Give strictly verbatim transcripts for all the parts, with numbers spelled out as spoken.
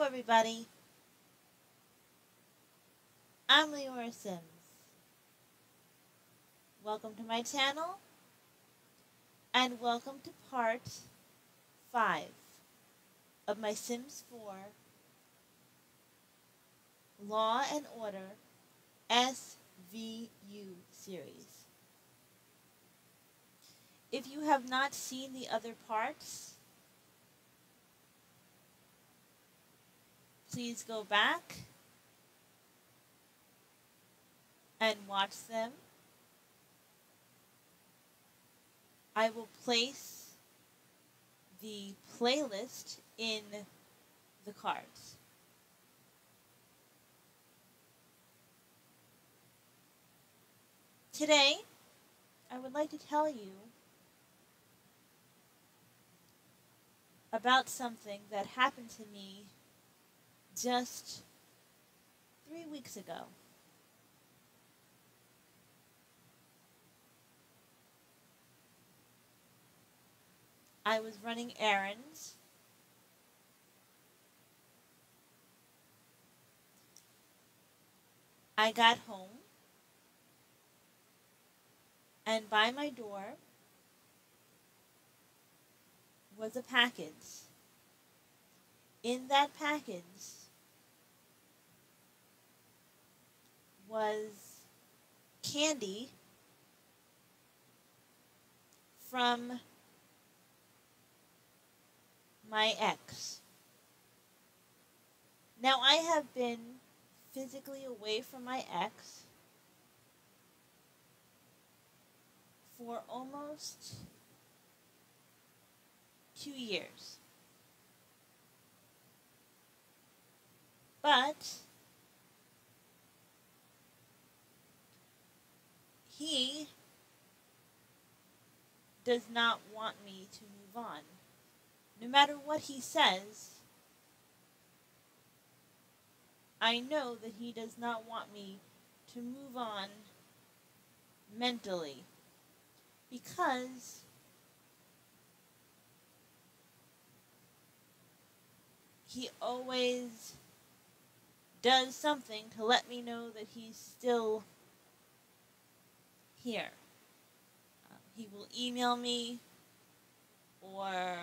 Hello everybody, I'm Leora Sims. Welcome to my channel and welcome to part five of my Sims four Law and Order S V U series. If you have not seen the other parts, please go back and watch them. I will place the playlist in the cards. Today, I would like to tell you about something that happened to me just three weeks ago. I was running errands. I got home, and by my door was a package. In that package was candy from my ex. Now, I have been physically away from my ex for almost two years. But he does not want me to move on. No matter what he says, I know that he does not want me to move on mentally, because he always does something to let me know that he's still here. Uh, he will email me or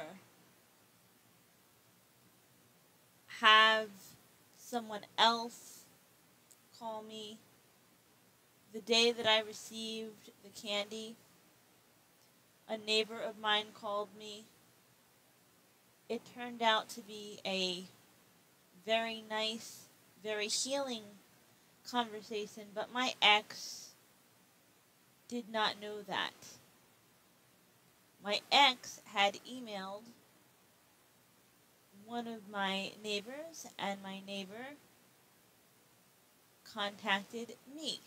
have someone else call me. The day that I received the candy, a neighbor of mine called me. It turned out to be a very nice, very healing conversation, but my ex did not know that. My ex had emailed one of my neighbors, and my neighbor contacted me.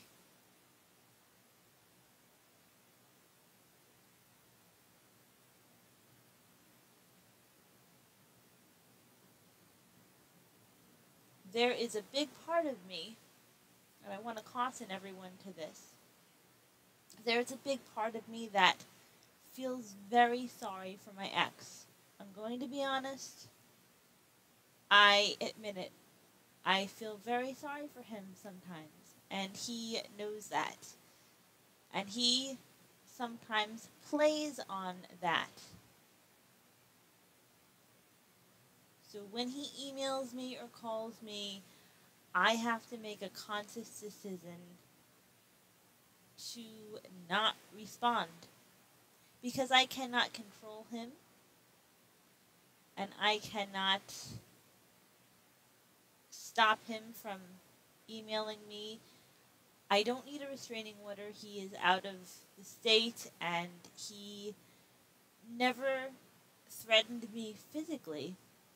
There is a big part of me, and I want to caution everyone to this. There's a big part of me that feels very sorry for my ex. I'm going to be honest. I admit it. I feel very sorry for him sometimes, and he knows that. And he sometimes plays on that. So when he emails me or calls me, I have to make a conscious decision to not respond, because I cannot control him, and I cannot stop him from emailing me. I don't need a restraining order. He is out of the state, and he never threatened me physically.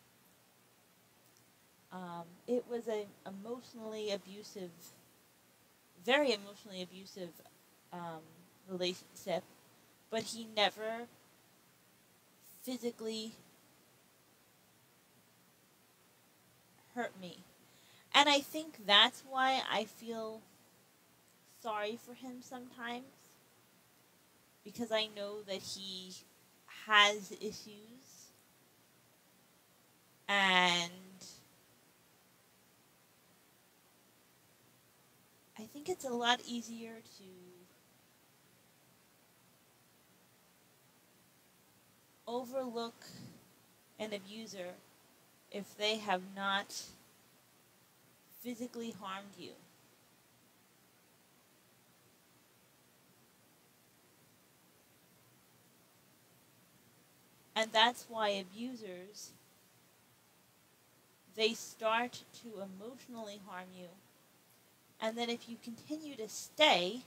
Um, it was an emotionally abusive, very emotionally abusive um, relationship, but he never physically hurt me. And I think that's why I feel sorry for him sometimes, because I know that he has issues, and think it's a lot easier to overlook an abuser if they have not physically harmed you. And that's why abusers, they start to emotionally harm you. And then if you continue to stay,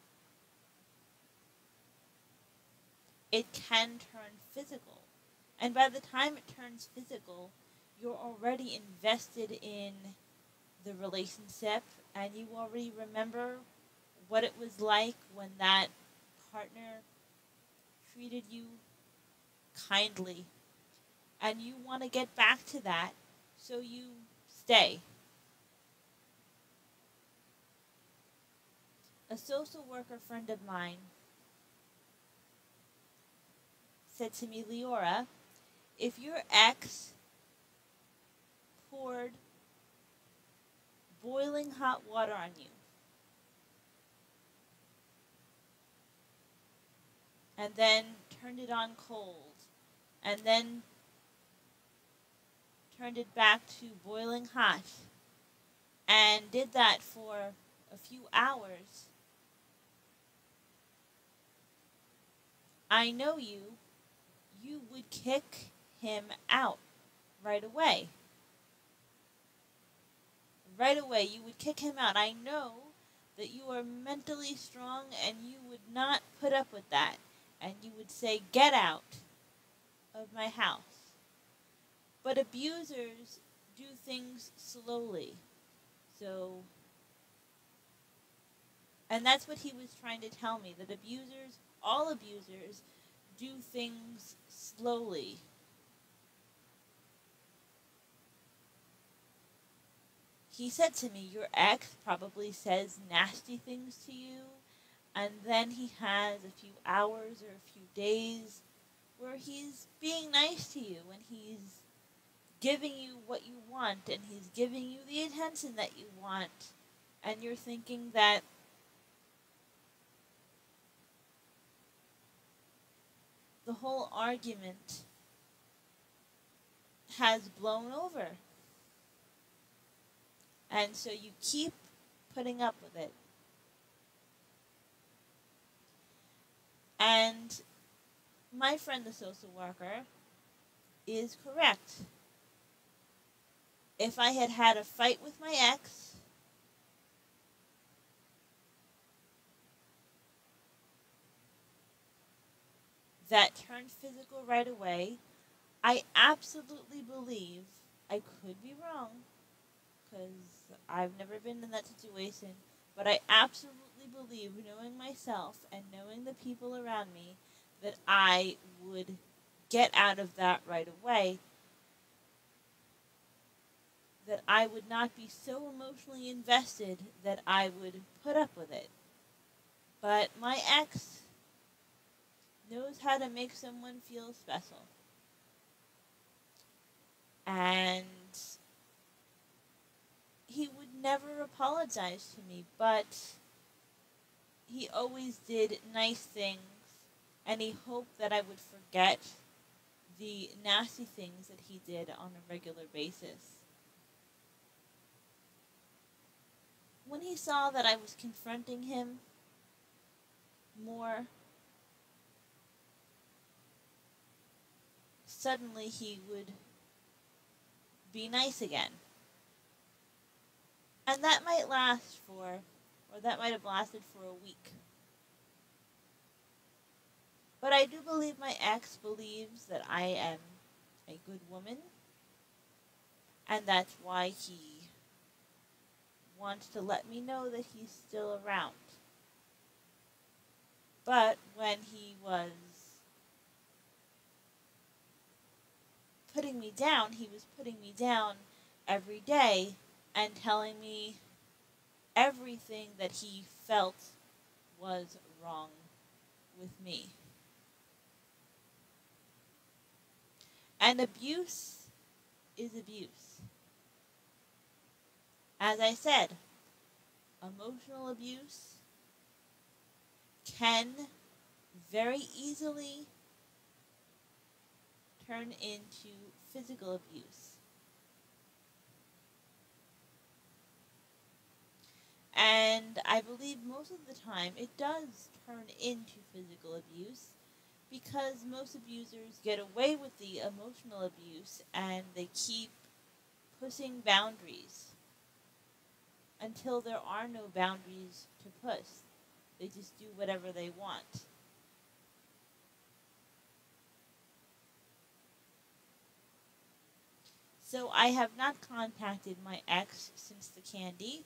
it can turn physical. And by the time it turns physical, you're already invested in the relationship and you already remember what it was like when that partner treated you kindly. And you want to get back to that, so you stay. A social worker friend of mine said to me, Leora, if your ex poured boiling hot water on you, and then turned it on cold, and then turned it back to boiling hot, and did that for a few hours, I know you, you would kick him out right away. Right away, you would kick him out. I know that you are mentally strong and you would not put up with that. And you would say, get out of my house. But abusers do things slowly. So, and that's what he was trying to tell me, that abusers, all abusers, do things slowly. He said to me, your ex probably says nasty things to you, and then he has a few hours or a few days where he's being nice to you, and he's giving you what you want, and he's giving you the attention that you want, and you're thinking that the whole argument has blown over. And so you keep putting up with it. And my friend, the social worker, is correct. If I had had a fight with my ex, that turned physical right away, I absolutely believe, I could be wrong, because I've never been in that situation, but I absolutely believe, knowing myself and knowing the people around me, that I would get out of that right away, that I would not be so emotionally invested that I would put up with it. But my ex knows how to make someone feel special. And he would never apologize to me, but he always did nice things, and he hoped that I would forget the nasty things that he did on a regular basis. When he saw that I was confronting him more, suddenly he would be nice again. And that might last for, or that might have lasted for a week. But I do believe my ex believes that I am a good woman, and that's why he wants to let me know that he's still around. But when he was putting me down, he was putting me down every day and telling me everything that he felt was wrong with me. And abuse is abuse. As I said, emotional abuse can very easily turn into physical abuse. And I believe most of the time it does turn into physical abuse because most abusers get away with the emotional abuse and they keep pushing boundaries until there are no boundaries to push. They just do whatever they want. So I have not contacted my ex since the candy.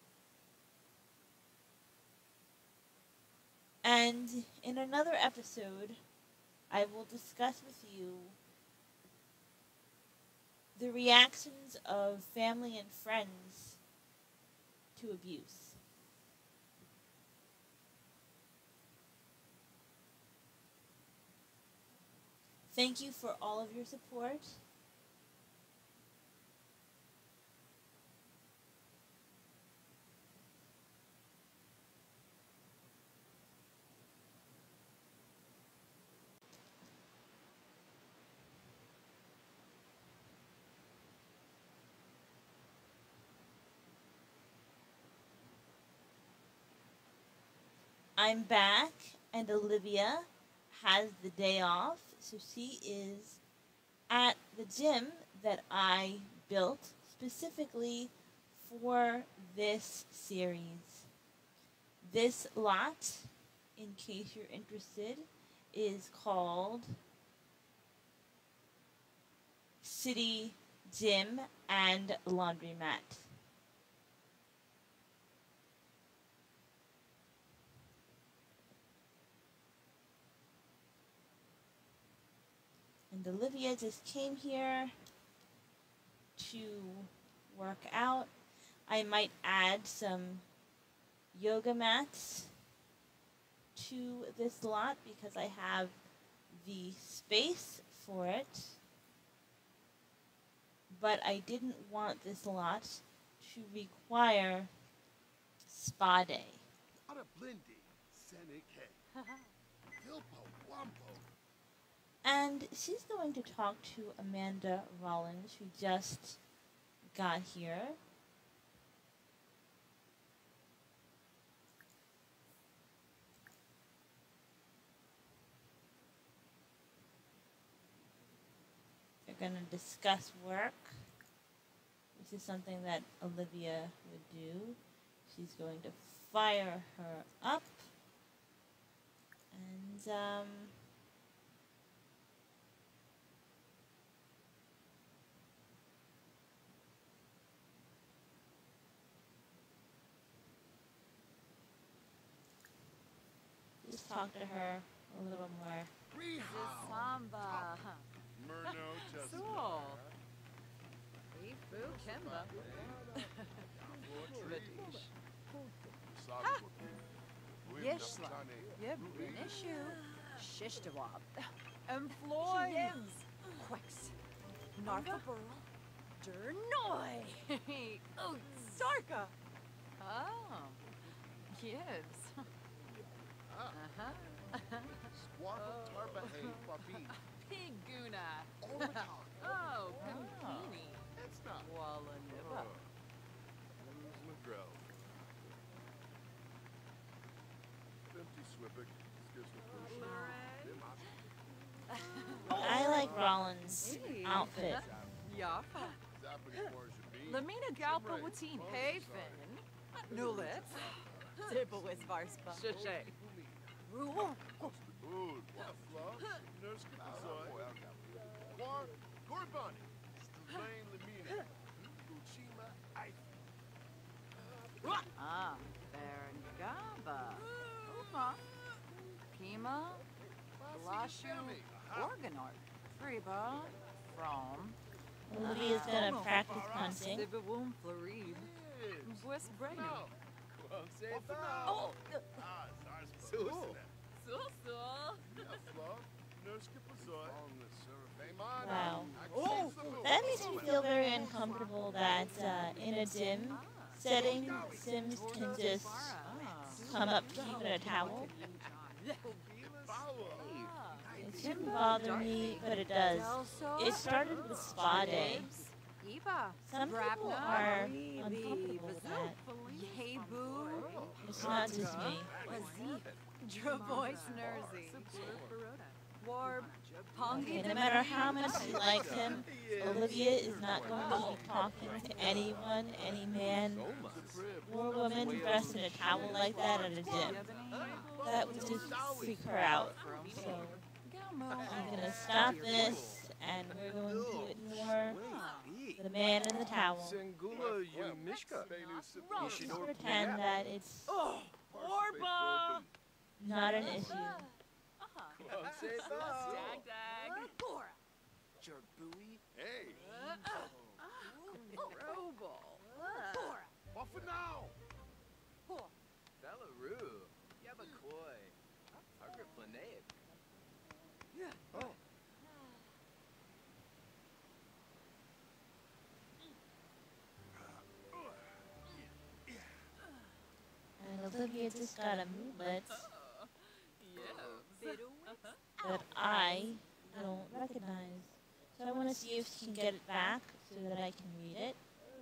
And in another episode, I will discuss with you the reactions of family and friends to abuse. Thank you for all of your support. I'm back, and Olivia has the day off, so she is at the gym that I built specifically for this series. This lot, in case you're interested, is called City Gym and Laundromat. And Olivia just came here to work out. I might add some yoga mats to this lot because I have the space for it. But I didn't want this lot to require spa day. And she's going to talk to Amanda Rollins, who just got here. They're going to discuss work. This is something that Olivia would do. She's going to fire her up. And, um... just talk to her a little more. Samba. So. Ifu Kemba. Yeshla. Yebrinishu. Shishtawab. Employ. Yims. Quix. Narfa Burl. Durnoi. Oh, Sarka. Oh. Yibs. Uh-huh. Piguna. Oh, Pimpini. It's not. Wallaniba. I like Rollins' outfit. Yafa. Lamina Galpa Watin. Hey, Finn. Nulit. Dibble is Varspa. Shishay. Ruo. Ah, Baron Gaba. Uma. Pima. Lashu. Organort. Friba. From. Olivia's gonna practice punching. Sibawum Floride. West Braden. Oh! Wow. That makes me feel very uncomfortable that uh, in a gym, setting, Sims can just come up to you in a towel. It shouldn't bother me, but it does. It started with spa day. Some people are uncomfortable with that. It's not just me. Okay, no matter how much she likes him, Olivia is not going to keep talking to anyone, any man or woman dressed in a towel like that at a gym. That would just freak her out. So I'm going to stop this, and we're going to ignore the man in the towel. Just pretend that it's not an issue. Hey. Off for now. Belarus. Yabakoi. Harger Planet. Yeah. Oh. And Olivia just got a moodlet that I don't recognize. So I want to see if she can get it back so that I can read it.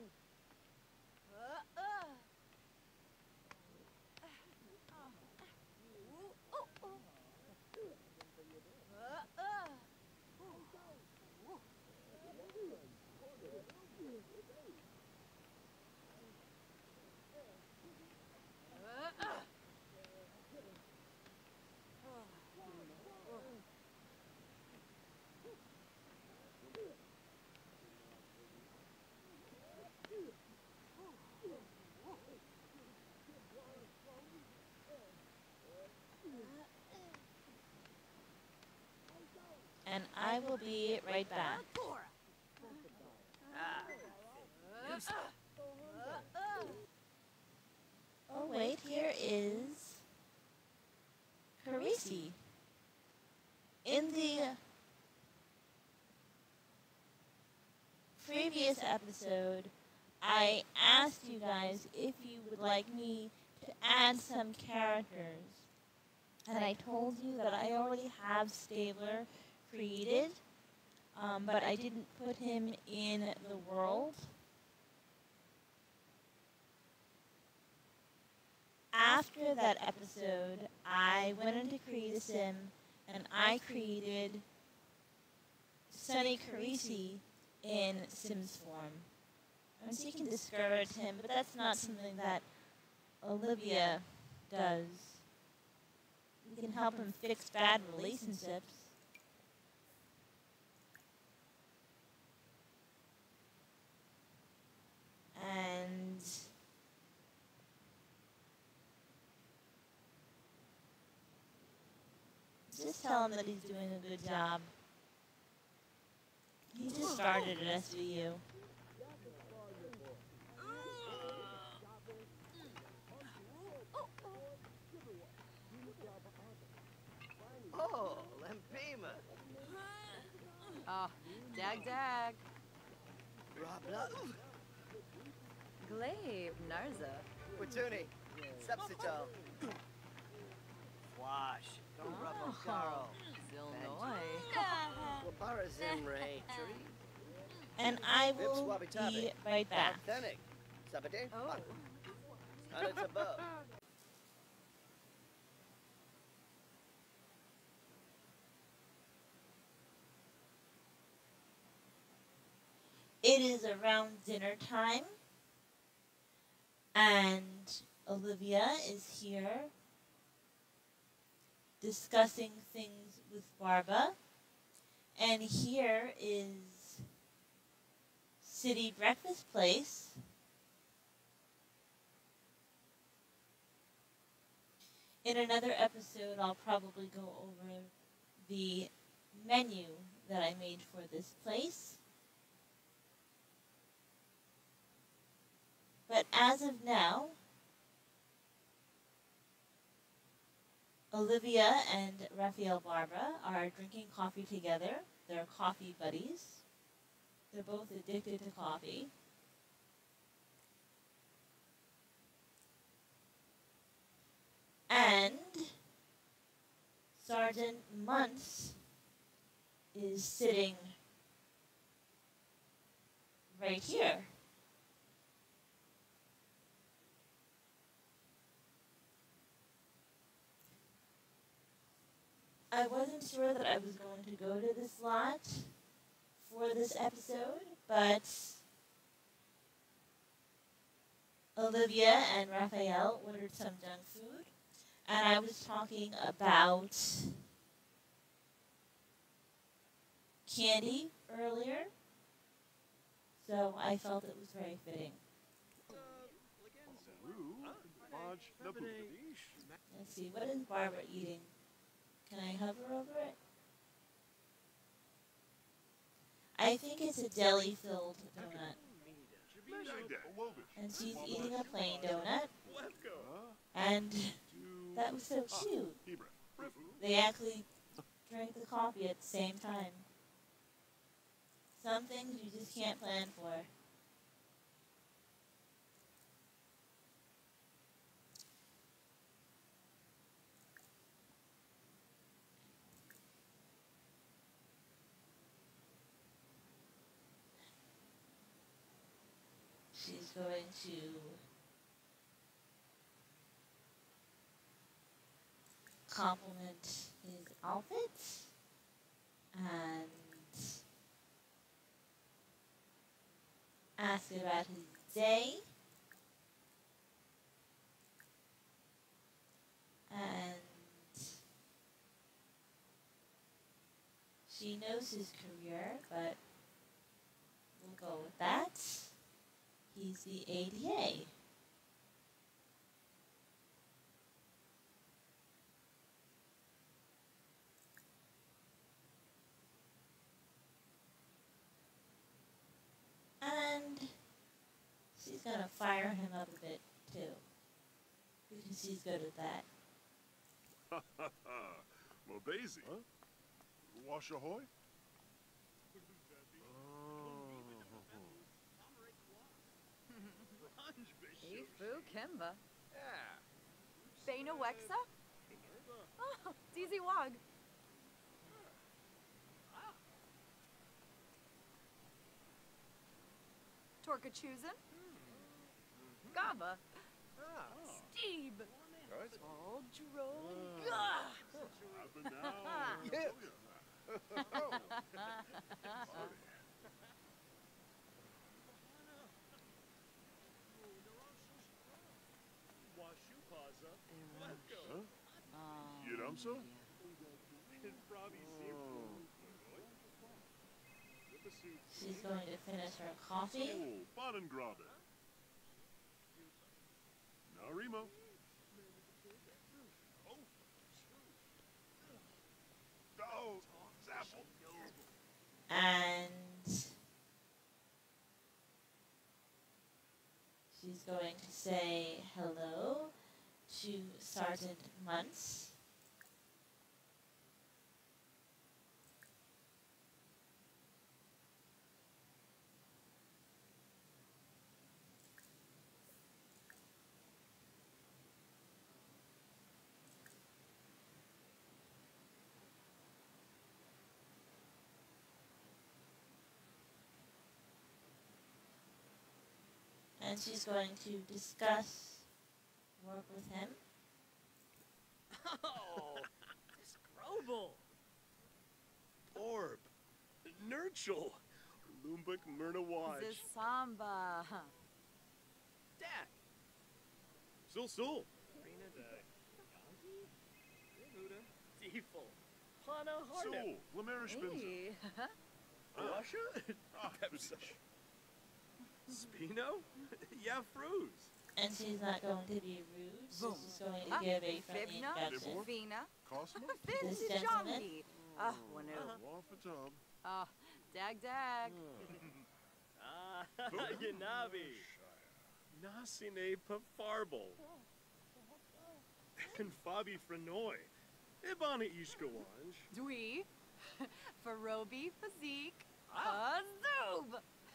And I will be right back. Oh wait, here is Carisi. In the previous episode, I asked you guys if you would like me to add some characters. And I told you that I already have Stabler created, um, but I didn't put him in the world. After that episode, I went into Create a Sim, and I created Sunny Carisi in Sims form. I'm seeking to discourage him, but that's not something that Olivia does. We can help him fix bad relationships. And just tell him that he's doing a good job. He just started at S V U. Oh, Lampima. Ah, dag dag. Rabla. Glaive Narza. Fortuny. Sepsital. Wash. Don't rub on Carl. Zilnoy. Wabara Zimray. Tree. And I will be right back. Authentic. Sabate. Oh. Anatabo. It is around dinner time, and Olivia is here discussing things with Barba, and here is City Breakfast Place. In another episode, I'll probably go over the menu that I made for this place. But as of now, Olivia and Raphael Barbara are drinking coffee together. They're coffee buddies. They're both addicted to coffee. Sergeant Muntz is sitting right here. I wasn't sure that I was going to go to this lot for this episode, but Olivia and Raphael ordered some junk food, and I was talking about candy earlier, so I felt it was very fitting. Let's see, what is Barbara eating? Can I hover over it? I think it's a deli-filled donut. And she's eating a plain donut. And that was so cute. They actually drank the coffee at the same time. Some things you just can't plan for. She's going to compliment his outfit and ask about his day. And she knows his career, but we'll go with that. He's the A D A. And she's gonna fire him up a bit too, because she's good at that. Well, Daisy. Huh? Wash ahoy? Ifu Kimba. Bana Wexa? Oh, Zizi Wog. Torka Chusen? Gaba. Steve. All drone. Yes. You know so? She's going to finish her coffee. Oh, Bonengrabe. Narimo. Oh, Zapple. And she's going to say hello to Sergeant Muntz. And she's going to discuss work with him. Oh, this Grobel. Orb. Nurchel. Lumbuk Myrna Waj. This Samba. Dak. Sul Sul. Rena de Yanti. Huda. Deefel. Hana Harnep. So, Lamarish Benza. Hey. Washa. Pepsa. Spino? Yeah, Fruz. And she's not going to be rude. She's Boom. just going to Ah, give a friendly Fibna, introduction. Vina, Cosmo? This Vince gentleman? Jongi. Ah, Wanu. Wafatub. Ah, Dag Dag. Ah, Yanabi. Nasine Pafarble. And Fabi Frenoy. Ibana Ishkawanj. Dwee. Farobi Fazik. Azoob.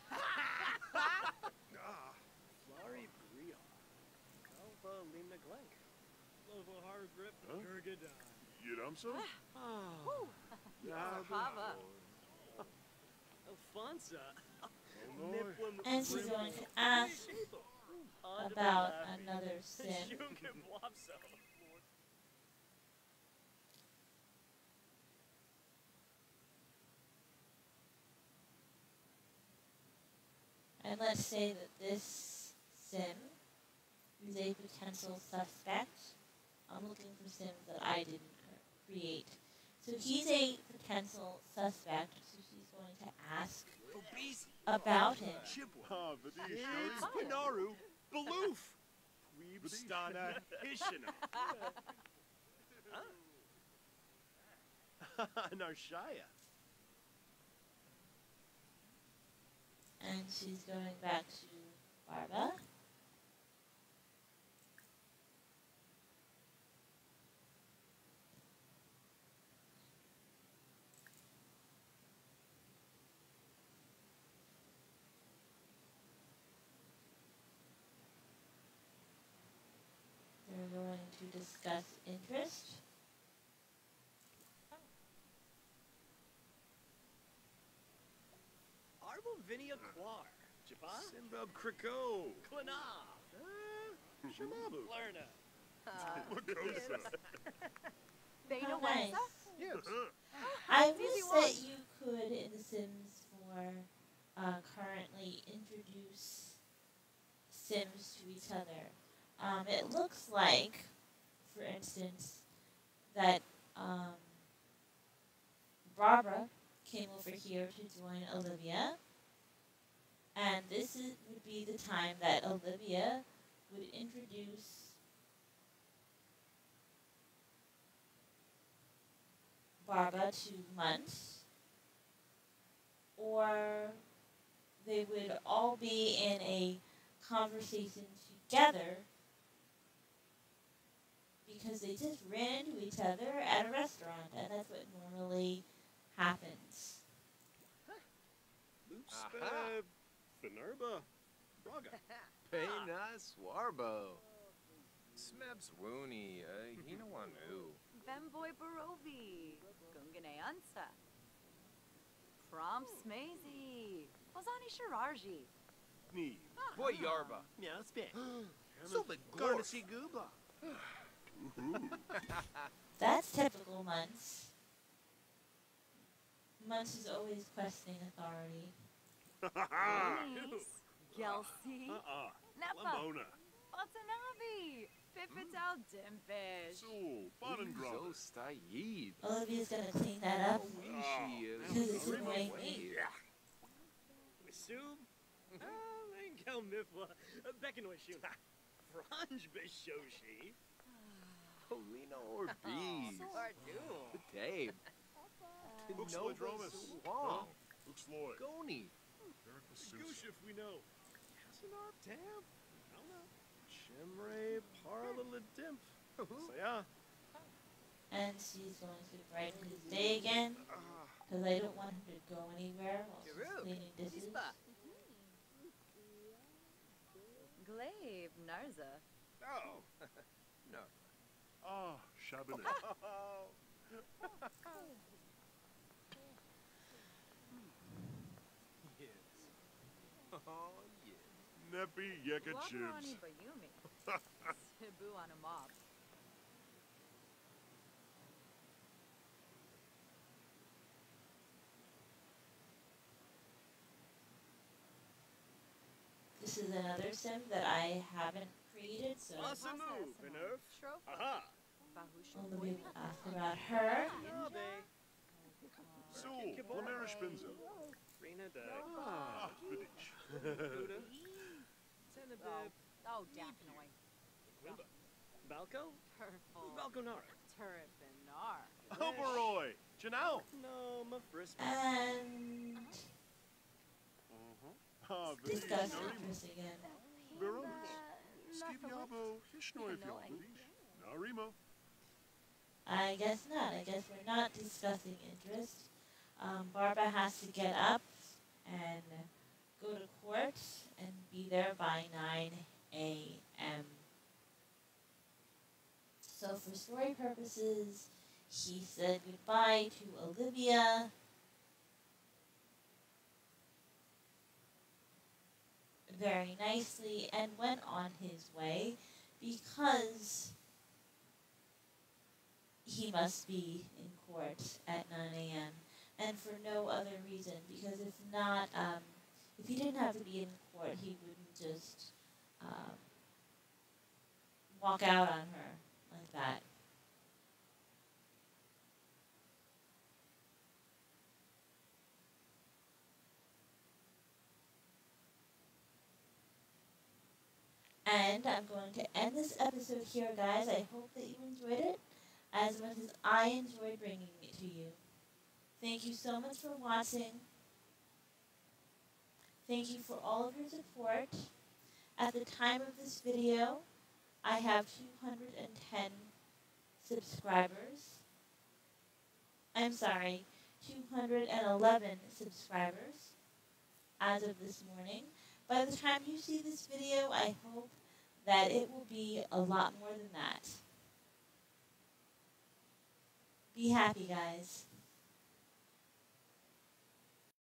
Ah, Flari Bria. Alva Lina Glenk. Lova Hargrip Huh? Gurgadon. Yidamso? Oh, Pava. Alfonso. Oh, no. And she's going to ask about another sim. And let's say that this sim is a potential suspect. I'm looking for sims that I didn't create. So he's a potential suspect, so she's going to ask about him. Ah, Vadish. It's Pinaru. Baloof. Weebstana Hishina. Narshaya. And she's going back to Barba. They're going to discuss interest. Arbo Vinia Quar. Japa? Simbab Kriko. Klana. Shamabu. Lerna. Makosa. Beta How nice. Wensa? Yes. I Easy wish one. that you could, in The Sims four, uh, currently introduce Sims to each other. Um, it looks like, for instance, that um, Barbara came over here to join Olivia, and this is, would be the time that Olivia would introduce Barbara to Muntz, or they would all be in a conversation together because they just ran into each other at a restaurant, and that's what normally happens. Loopspa. Finerba. Braga. Pena Swarbo. Smebs Woony, uh, Hinawanu. Femboy Barovi. Gungane Ansa. Prom Smazy. Ozani Shirarji. Knee. Boy Yarba. Yeah, spit. So the Garnacy Gooba. That's typical Muntz. Muntz is always questioning authority. Nice. Gelsi. Uh-uh. Nepa. Lambona. Watanabe. Pipital Dimpish. Sul. Bonengrove. Stayid. Olivia's gonna clean that up. Because it's annoying me. Misub. Lenkel Mifwa. Beckanoishun. Franj Bishoshi. Polina or Bees. Sardu. Dave. Uxlodromus. Wong. Uxloy. Goni. Goosh if we know. Casanov Tam. I don't know. Chimray Parla Dimp. Saya. And she's going to brighten his day again. Because I don't want him to go anywhere while she's cleaning dishes. Glaive Narza. Oh. No. Ah, Shabanet. Yes. Oh, yes. Neppy Yeka Guamarani Chibs. Bayumi. Cebu on a mob. This is another sim that I haven't created, so Masamu. Benerf. Aha. Olivia will ask about her. Nabe. Sul. Lamera Spinza. Rena de. Ah, Vadish. Buddha. Tenebib. Oh, Daphnoy. Quimba. Balco. Purple. Balconara. Turbinar. Oberoi. Janelle. No, my frisbee. And Ah, Vadish. discuss Narim. interest again. Veronis. Skibiabo. Hishnoivio. Vadish. Narimo. I guess not. I guess we're not discussing interest. Um, Barbara has to get up and go to court and be there by nine a m So for story purposes, He said goodbye to Olivia. Very nicely and went on his way because he must be in court at nine a.m. and for no other reason, because if not, um, if he didn't have to be in court, he wouldn't just um, walk out on her like that. And I'm going to end this episode here, guys. I hope that you enjoyed it as much as I enjoyed bringing it to you. Thank you so much for watching. Thank you for all of your support. At the time of this video, I have two hundred ten subscribers. I'm sorry, two hundred eleven subscribers as of this morning. By the time you see this video, I hope that it will be a lot more than that. Be happy, guys.